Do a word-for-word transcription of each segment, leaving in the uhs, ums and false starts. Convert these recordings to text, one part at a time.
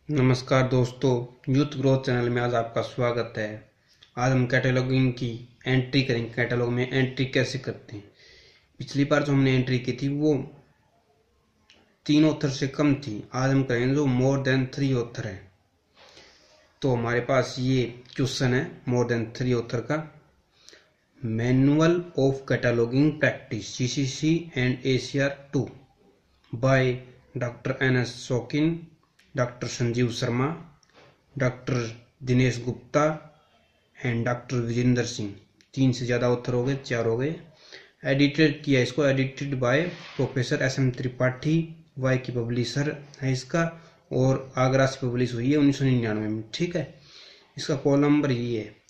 नमस्कार दोस्तों, youth growth channel में आज आपका स्वागत है। आज हम कैटलॉगिंग की एंट्री करेंगे। कैटलॉग में एंट्री कैसे करते हैं। पिछली बार जो हमने एंट्री की थी वो तीन ऑथर से कम थी। आज हम करेंगे जो मोर देन थ्री ऑथर है। तो हमारे पास ये क्वेश्चन है मोर देन थ्री ऑथर का। Manual of cataloguing practice C C C and A C R two by doctor N S Shokeen, doctor Sanjeev Sharma, doctor Dinesh Gupta and doctor Vijendra Singh. तीन से ज़्यादा ऑथर हो गए, चार हो गए। एडिटेड किया इसको, edited by professor S M Tripathi, Y की पब्लिशर है इसका, और आगरा से पब्लिश हुई है उन्नीस सौ निन्यानवे में। ठीक है, इसका कॉल नंबर ये है,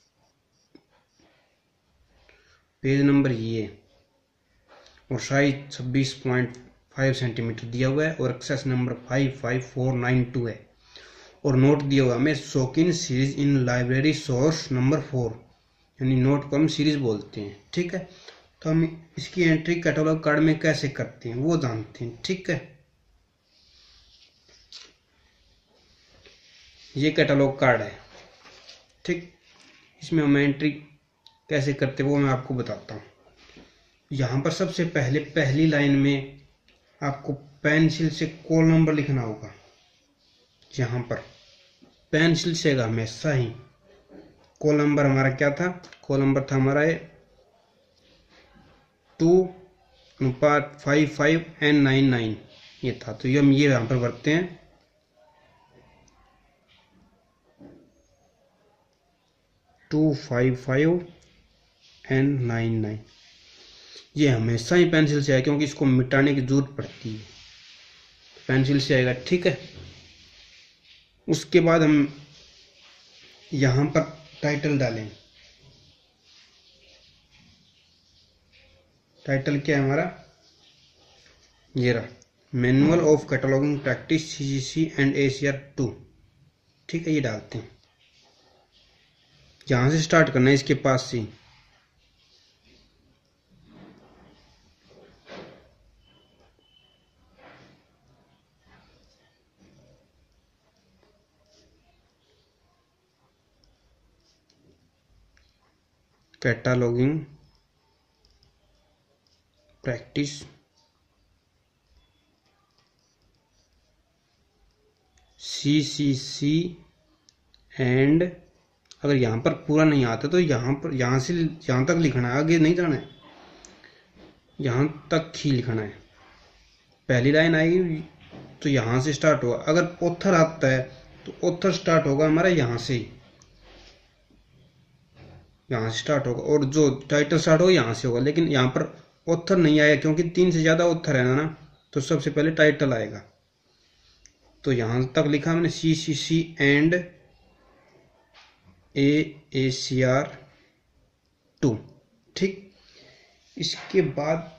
पेज नंबर ये है, और साइज छब्बीस पॉइंट फाइव सेंटीमीटर दिया हुआ है, और access number five five four nine two है। और नोट दिया हुआ हमें Shokeen series in library source number four, यानी नोट को हम सीरीज बोलते हैं। ठीक है, तो हम इसकी एंट्री कैटलॉग कार्ड में कैसे करते हैं वो जानते हैं। ठीक है, ये कैटलॉग कार्ड है। ठीक, इसमें हम एंट्री कैसे करते हैं वो मैं आपको बताता हूँ। यहाँ पर सबसे पहले पहली लाइन में आपको पेंसिल से कॉल नंबर लिखना होगा। यहाँ पर पेंसिल से हमेशा ही कॉल नंबर हमारा क्या था, कॉल नंबर था हमारा टू अनुपात five five N nine nine, ये था। तो ये हम ये यहाँ पर भरते हैं, two five five N nine nine. ये हमेशा ही पेंसिल से आएगा क्योंकि इसको मिटाने की जरूरत पड़ती है, पेंसिल से आएगा। ठीक है, उसके बाद हम यहाँ पर टाइटल डालें। टाइटल क्या है हमारा, ये रहा, manual of cataloguing practice C C C and A C R two. ठीक है, ये डालते हैं। यहाँ से स्टार्ट करना है, इसके पास से। Cataloguing practice C C C and, अगर यहाँ पर पूरा नहीं आता तो यहाँ पर यहाँ से यहाँ तक लिखना है, आगे नहीं जाना है, यहाँ तक ही लिखना है। पहली लाइन आएगी तो यहाँ से स्टार्ट होगा। अगर ऑथर आता है तो ऑथर स्टार्ट होगा हमारा यहाँ से ही, यहाँ से स्टार्ट होगा, और जो टाइटल स्टार्ट होगा यहाँ से होगा। लेकिन यहाँ पर ऑथर नहीं आया क्योंकि तीन से ज़्यादा ऑथर है ना, तो सबसे पहले टाइटल आएगा। तो यहाँ तक लिखा हमने C C C and A A C R two. ठीक, इसके बाद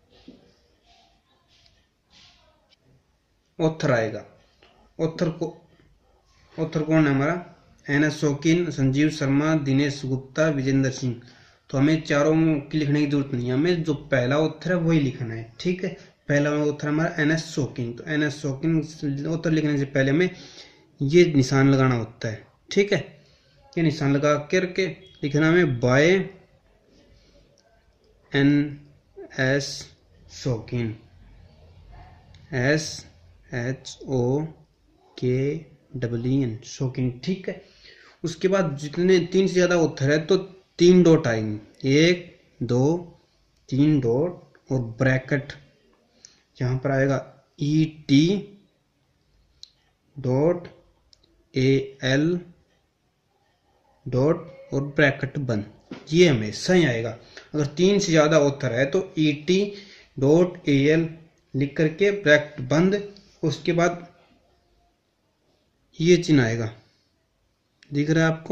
ऑथर आएगा। ऑथर को ऑथर कौन है हमारा, एन एस शौकीन, संजीव शर्मा, दिनेश गुप्ता, विजेंद्र सिंह। तो हमें चारों की लिखने की जरूरत नहीं है, हमें जो पहला ऑथर है वही लिखना है। ठीक है, पहला ऑथर हमारा एन एस शौकीन, तो एन एस शौकीन ऑथर लिखने से पहले हमें ये निशान लगाना होता है। ठीक है, ये निशान लगा करके लिखना हमें by N S Shokeen, S H O K W N, शौकीन। ठीक है, उसके बाद जितने तीन से ज़्यादा ऑथर है तो तीन डॉट आएंगे, एक दो तीन डॉट, और ब्रैकेट यहाँ पर आएगा E T dot A L dot और ब्रैकेट बंद। ये हमेशा ही आएगा। अगर तीन से ज़्यादा ऑथर है तो E T dot A L लिख करके ब्रैकेट बंद, उसके बाद ये चिन्ह आएगा, दिख रहा है आपको।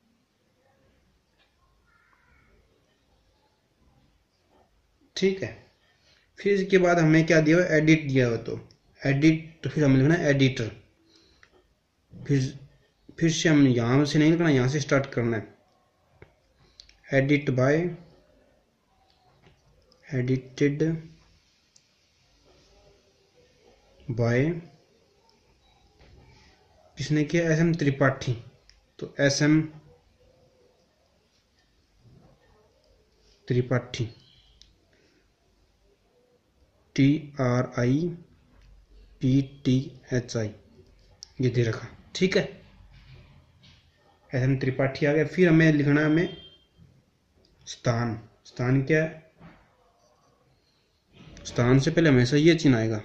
ठीक है, फिर इसके बाद हमें क्या दिया हुआ, एडिट दिया हुआ, तो एडिट, तो फिर हमें लिखना है एडिटर। फिर फिर से हम यहाँ से नहीं लिखना, यहाँ से स्टार्ट करना है। एडिट बाय, एडिटेड बाय, किसने किया? S M Tripathi. तो S M Tripathi, T R I P T H I, ये दे रखा। ठीक है, एस एम त्रिपाठी आ गया। फिर हमें लिखना है हमें स्थान। स्थान क्या है? स्थान से पहले हमेशा ये चिन्ह आएगा,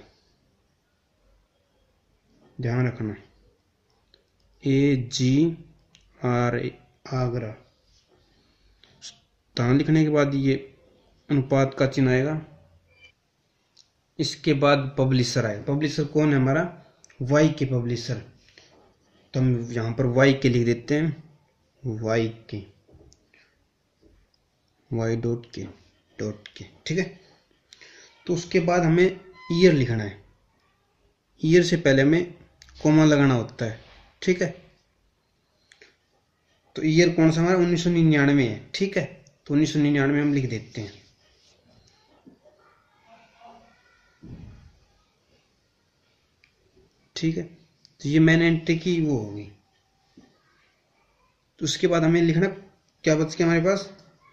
ध्यान रखना, ए जी आर आगरा। स्थान लिखने के बाद ये अनुपात का चिन्ह आएगा। इसके बाद पब्लिशर आएगा। पब्लिशर कौन है? हमारा वाई के पब्लिशर। तो हम यहाँ पर वाई के लिख देते हैं, वाई के, वाई डॉट के डॉट के। ठीक है, तो उसके बाद हमें ईयर लिखना है। ईयर से पहले हमें कोमा लगाना होता है। ठीक है, तो ईयर कौन सा? हमारा उन्नीस सौ निन्यानवे है। ठीक है, तो उन्नीस सौ निन्यानवे हम लिख देते हैं। ठीक है, तो ये मैन एंट्री की वो होगी। तो उसके बाद हमें लिखना क्या बच गया हमारे पास?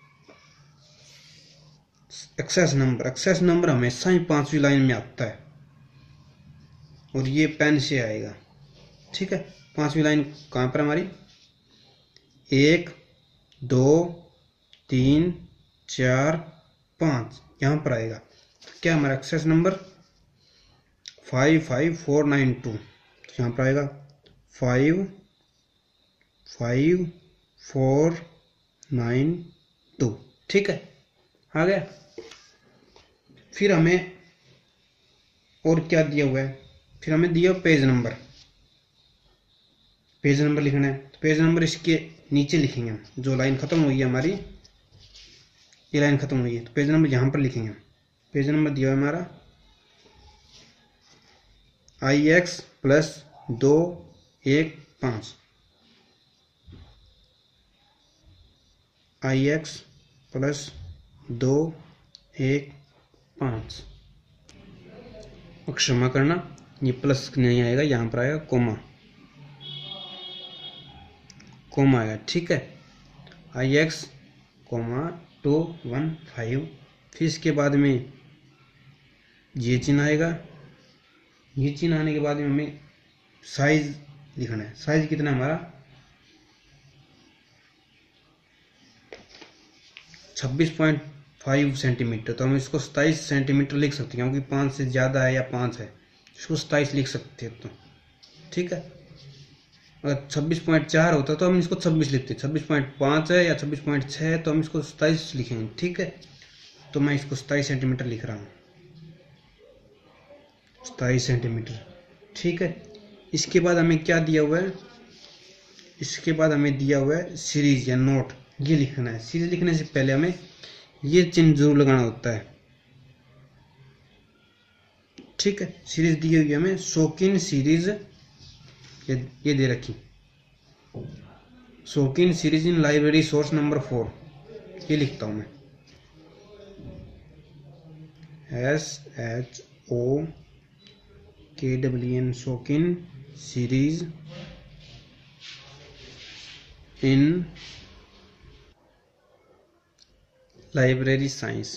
Access number. एक्सेस नंबर हमेशा ही पांचवी लाइन में आता है और ये पेन से आएगा। ठीक है, पांचवी लाइन कहाँ पर हमारी? एक, दो, तीन, चार, पाँच, यहाँ पर आएगा। क्या हमारा access number? Five five four nine two. तो यहाँ पर आएगा five five four nine two. ठीक है, आ गया। फिर हमें और क्या दिया हुआ है? फिर हमें दिया पेज नंबर। पेज नंबर लिखना है, तो पेज नंबर इसके नीचे लिखेंगे हम। जो लाइन खत्म हुई है हमारी, ये लाइन खत्म हुई है, तो पेज नंबर यहाँ पर लिखेंगे हम। पेज नंबर दिया हुआ है हमारा आई एक्स प्लस दो एक पाँच, आई एक्स प्लस दो एक पाँच। क्षमा करना, ये प्लस नहीं आएगा, यहाँ पर आएगा कोमा, कोमा आएगा। ठीक है, I X comma two one five. फिर इसके बाद में ये चिन्ह आएगा। ये चिन्ह आने के बाद में हमें साइज लिखना है। साइज कितना हमारा? छब्बीस पॉइंट फाइव सेंटीमीटर। तो हम इसको सताईस सेंटीमीटर लिख सकते हैं, क्योंकि पाँच से ज़्यादा है या पाँच है, इसको सताईस लिख सकते हैं। तो ठीक है, अगर छब्बीस पॉइंट चार होता तो हम इसको छब्बीस लिखते। छब्बीस पॉइंट पाँच है या छब्बीस पॉइंट छः है तो हम इसको सताईस लिखेंगे। ठीक है, तो मैं इसको सताईस सेंटीमीटर लिख रहा हूँ, सताईस सेंटीमीटर। ठीक है, इसके बाद हमें क्या दिया हुआ है? इसके बाद हमें दिया हुआ है सीरीज या नोट, ये लिखना है। सीरीज लिखने से पहले हमें ये चिन्ह जरूर लगाना होता है। ठीक है, सीरीज दी हुई है हमें, शौकीन सीरीज, ये ये दे रखी, Shokeen series in library source number four, ये लिखता हूं मैं, S H O K W N, Shokeen series in library science,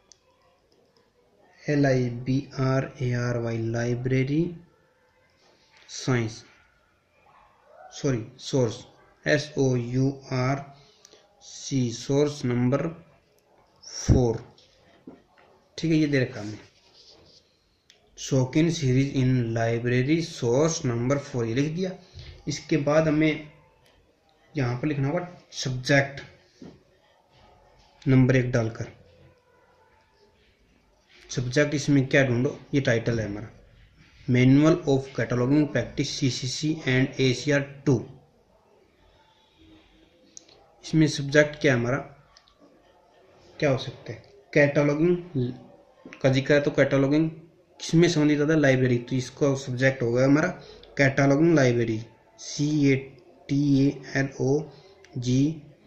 L I B R A R Y, library science, sorry source, S O U R C, source number four. ठीक है, ये दे रखा हमने, Shokeen series in library source number four, ये लिख दिया। इसके बाद हमें यहाँ पर लिखना होगा सब्जेक्ट नंबर एक डालकर। सब्जेक्ट इसमें क्या ढूंढो? ये टाइटल है हमारा, manual of cataloguing practice C C C and A C R two. इसमें सब्जेक्ट क्या है हमारा? क्या हो सकता है? कैटलॉगिंग का जिक्र है, तो कैटलॉगिंग किसमें संबंधित आता है? लाइब्रेरी। तो इसका सब्जेक्ट होगा हमारा cataloguing library, C A T A L O G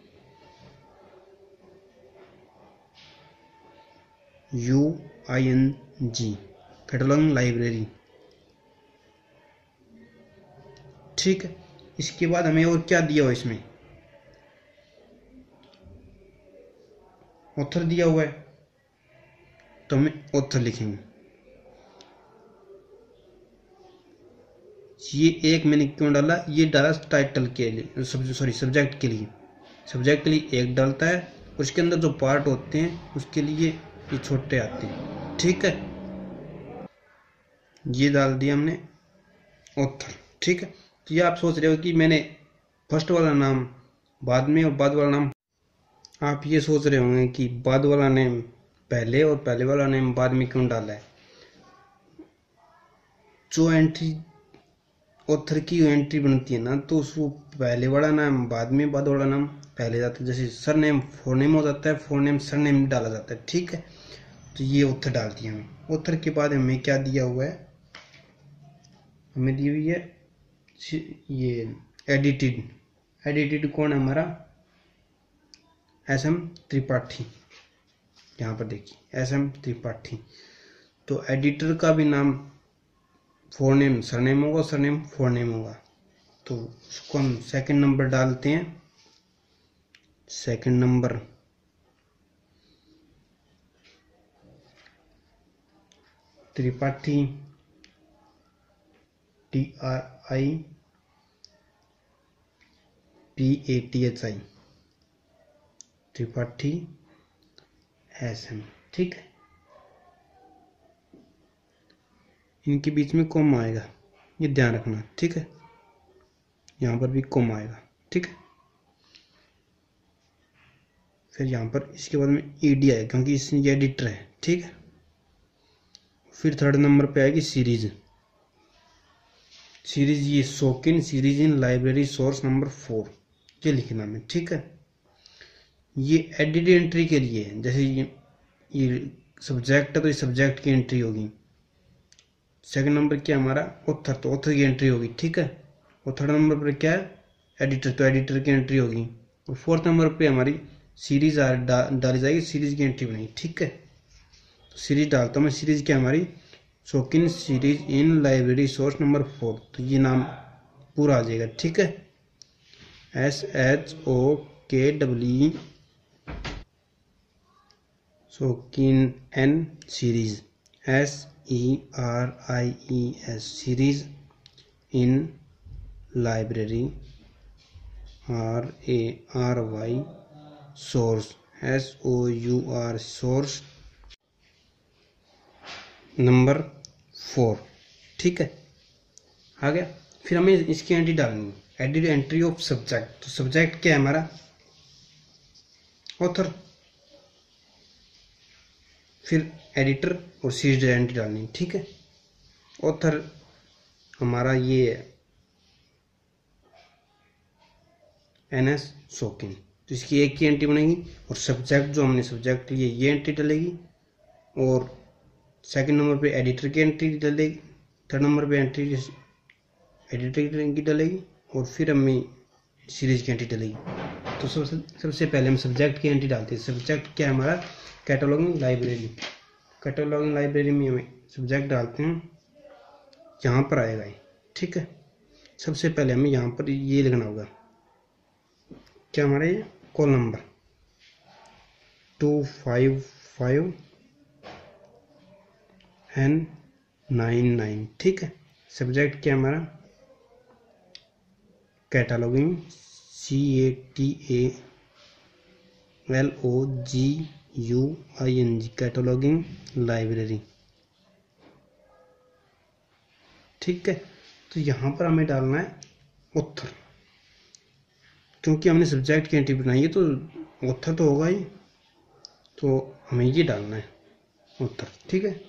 U I N G, cataloguing library. ठीक है। इसके बाद हमें और क्या दिया हुआ है, इसमें ऑथर दिया हुआ है तो हमें ऑथर लिखेंगे। ये एक मैंने क्यों डाला, ये डाला टाइटल के लिए, सॉरी सब्जेक्ट के लिए। सब्जेक्ट के लिए एक डालता है, उसके अंदर जो पार्ट होते हैं उसके लिए ये छोटे आते हैं, ठीक है। ये डाल दिया हमने ऑथर, ठीक है। तो ये आप सोच रहे हो कि मैंने फर्स्ट वाला नाम बाद में और बाद वाला नाम, आप ये सोच रहे होंगे कि बाद वाला नेम पहले और पहले वाला नेम बाद में क्यों डाला है। जो एंट्री ऑथर की एंट्री बनती है ना, तो उसको पहले वाला नाम बाद में, बाद वाला नाम पहले जाता है। जैसे सर नेम फोर नेम हो जाता है, फोर नेम सर नेम डाला जाता है, ठीक है। तो ये ऑथर डाल दिया हमें। ऑथर के बाद हमें क्या दिया हुआ है, हमें दी हुई है ये एडिटेड। एडिटेड कौन है हमारा, एस एम त्रिपाठी। यहाँ पर देखिए एस एम त्रिपाठी। तो एडिटर का भी नाम फोर नेम सरनेम होगा, सरनेम फोर नेम होगा। तो उसको हम सेकंड नंबर डालते हैं। Second number Tripathi, T R I P A T H I, Tripathi S M, ठीक है। इनके बीच में कॉम आएगा, ये ध्यान रखना, ठीक है। यहाँ पर भी कॉम आएगा, ठीक है। फिर यहाँ पर इसके बाद में ईडी आएगा क्योंकि इसमें ये एडिटर है, ठीक है। फिर थर्ड नंबर पे आएगी सीरीज। सीरीज ये Shaukin series in library source number four, ये लिखना है, ठीक है। ये एडिट एंट्री के लिए है। जैसे ये ये सब्जेक्ट है तो ये सब्जेक्ट की एंट्री होगी। सेकंड नंबर क्या हमारा ऑथर, तो ऑथर की एंट्री होगी, ठीक है। और थर्ड नंबर पर क्या है एडिटर, तो एडिटर की एंट्री होगी। और फोर्थ नंबर पे हमारी सीरीज डा, डाली जाएगी, सीरीज की एंट्री बनेगी, ठीक है। तो सीरीज डालता हूँ मैं। सीरीज क्या हमारी Shaukin series in library source number four, तो ये नाम पूरा आ जाएगा, ठीक है। S H O K W Shaukin N series, S E R I E S series in library, R A R Y source, S O U R source number four, ठीक है। आ गया। फिर हमें इसकी एंट्री डालनी है, एडिट एंट्री ऑफ सब्जेक्ट। तो subject क्या है हमारा ऑथर। फिर एडिटर और सीरीज एंट्री डालनी, ठीक है। ऑथर हमारा ये एन एस शौकीन, तो इसकी एक की एंट्री बनेगी। और सब्जेक्ट जो हमने सब्जेक्ट लिए ये एंट्री डलेगी। और सेकंड नंबर पे एडिटर की एंट्री डलेगी। थर्ड नंबर पे एंट्री एडिटर की डलेगी। और फिर हमें सीरीज की एंट्री डलेगी। तो सबसे सबसे पहले हम सब्जेक्ट की एंट्री डालते हैं। सब्जेक्ट क्या है हमारा कैटलॉगिंग लाइब्रेरी। कैटलॉगिंग लाइब्रेरी में हमें सब्जेक्ट डालते हैं, यहाँ पर आएगा ये, ठीक है। सबसे पहले हमें यहाँ पर ये लिखना होगा क्या हमारा ये call number two five five N nine nine, ठीक है। सब्जेक्ट क्या हमारा cataloguing, C A T A L O G U I N G, cataloguing library, ठीक है। तो यहाँ पर हमें डालना है ऑथर, क्योंकि हमने सब्जेक्ट की एंट्री बनाई है तो ऑथर तो होगा ही, तो हमें ये डालना है ऑथर, ठीक है।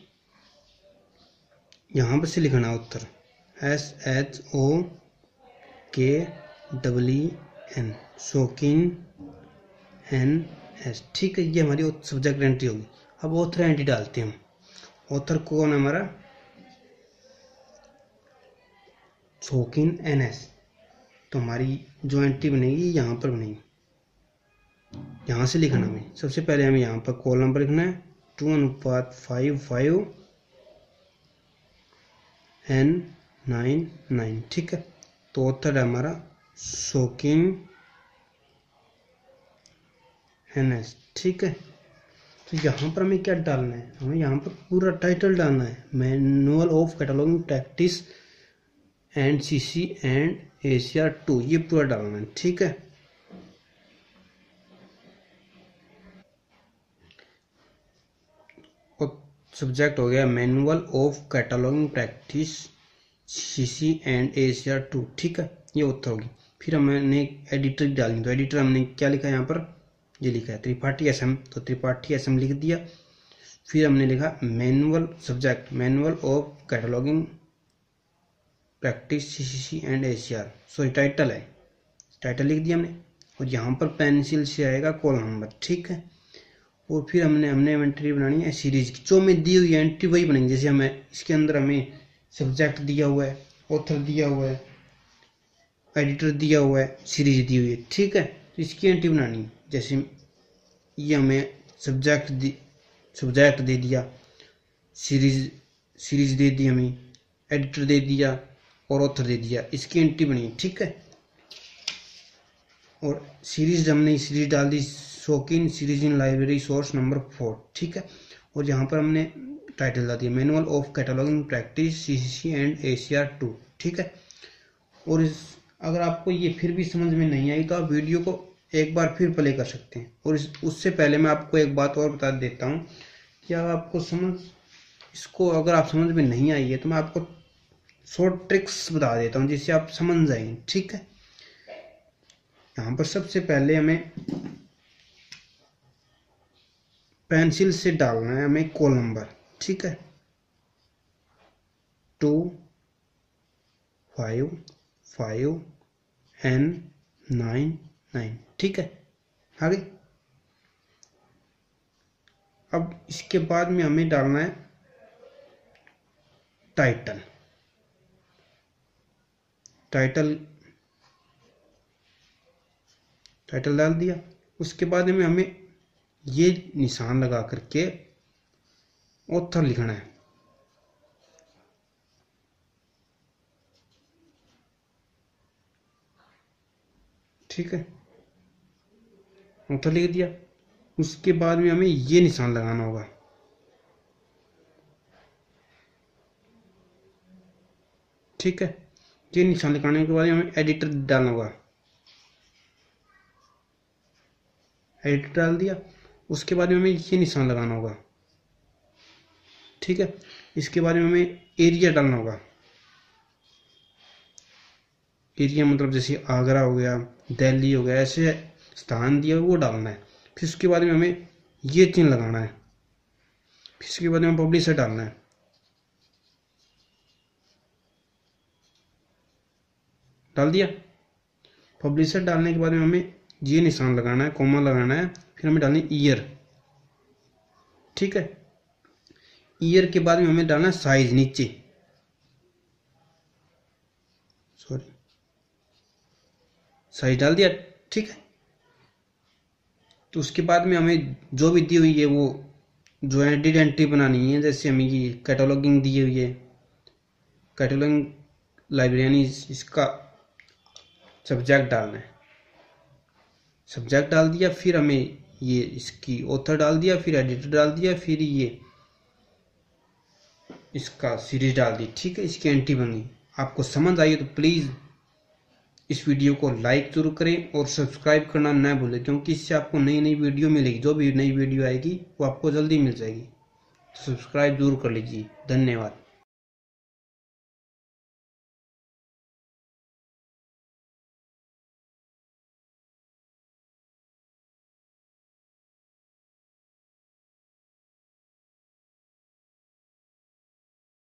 यहाँ पर से लिखना है author, S H O K W N Shaukin N S, ठीक है। ये हमारी सब्जेक्ट एंट्री होगी। अब ऑथर एंट्री डालते हैं हम। ऑथर कौन है हमारा शौकीन एन एस। तो हमारी जो एंट्री बनेगी यहाँ पर बनेगी, यहाँ से लिखना हमें। सबसे पहले हमें यहाँ पर कॉल नंबर लिखना है टू अनुपात five five N nine nine, ठीक है। तो ऑथर है हमारा शौकीन एनएस। ठीक है, तो यहाँ पर हमें क्या डालना है, हमें यहाँ पर पूरा टाइटल डालना है, manual of cataloguing practice and CC and Asia two, ये पूरा डालना है। ठीक है, और सब्जेक्ट हो गया manual of cataloguing practice CC and Asia two. ठीक है, ये उत्तर होगी। फिर हमने एडिटर डालनी, तो एडिटर हमने क्या लिखा है यहाँ पर, ये लिखा है त्रिपाठी एसएम, तो त्रिपाठी एसएम लिख दिया। फिर हमने लिखा manual subject manual of cataloguing practice CC and Asia, sorry title है, टाइटल लिख दिया हमने। और यहाँ पर पेंसिल से आएगा कॉल नंबर। ठीक है, और फिर हमने हमने एंट्री बनानी है सीरीज की, जो हमें दी हुई है एंट्री वही बनेंगे। जैसे हमें इसके अंदर हमें सब्जेक्ट दिया हुआ है, ऑथर दिया हुआ है, एडिटर दिया हुआ है, सीरीज दी हुई है। ठीक है, तो इसकी एंट्री बनानी, जैसे ये हमें सब्जेक्ट दी सब्जेक्ट दे दिया, सीरीज सीरीज दे दी, हमें एडिटर दे दिया और ऑथर दे दिया, इसकी एंट्री बनी। ठीक है, और सीरीज हमने सीरीज डाल दी Shaukin series in library source number four. ठीक है, और यहाँ पर हमने टाइटल डाल दिया manual of cataloguing practice CC and Asia two. ठीक है, और इस अगर आपको ये फिर भी समझ में नहीं आई तो आप वीडियो को एक बार फिर प्ले कर सकते हैं। और इस उससे पहले मैं आपको एक बात और बता देता हूँ कि अगर आपको समझ इसको अगर आप समझ में नहीं आई है तो मैं आपको शॉर्ट ट्रिक्स बता देता हूँ जिससे आप समझ जाएंगे। ठीक है, यहाँ पर सबसे पहले हमें पेंसिल से डालना है हमें कॉल नंबर। ठीक है, two five five N nine nine. ठीक है, आगे अब इसके बाद में हमें डालना है टाइटल टाइटल टाइटल डाल दिया। उसके बाद में हमें ये निशान लगा करके ऑथर लिखना है। ठीक है, ऑथर लिख दिया। उसके बाद में हमें ये निशान लगाना होगा। ठीक है, ये निशान लगाने के बाद हमें एडिटर डालना होगा, एडिटर डाल दिया। उसके बाद में हमें ये निशान लगाना होगा। ठीक है, इसके बाद में हमें एरिया डालना होगा। एरिया मतलब जैसे आगरा हो गया, दिल्ली हो गया, ऐसे स्थान दिया वो डालना है। फिर उसके बाद में हमें ये चिन्ह लगाना है। फिर उसके बाद में पब्लिशर डालना है। डाल दिया। पब्लिशर डालने के बाद में हमें ये निशान लगाना है, कॉमा लगाना है। फिर हमें डालनी ईयर। ठीक है, ईयर के बाद में हमें डालना है साइज नीचे, सॉरी साइज डाल दिया। ठीक है, तो उसके बाद में हमें जो भी दी हुई है वो जो एडिट एंट्री बनानी है। जैसे हमें ये कैटलॉगिंग दी हुई है, कैटलॉगिंग लाइब्रेरी, इसका सब्जेक्ट डालना है, सब्जेक्ट डाल दिया। फिर हमें ये इसकी ऑथर डाल दिया, फिर एडिटर डाल दिया, फिर ये इसका सीरीज डाल दी। ठीक है, इसकी एंट्री बनी। आपको समझ आई तो प्लीज़ इस वीडियो को लाइक जरूर करें और सब्सक्राइब करना ना भूलें, क्योंकि इससे आपको नई नई वीडियो मिलेगी। जो भी नई वीडियो आएगी वो आपको जल्दी मिल जाएगी, तो सब्सक्राइब जरूर कर लीजिए। धन्यवाद।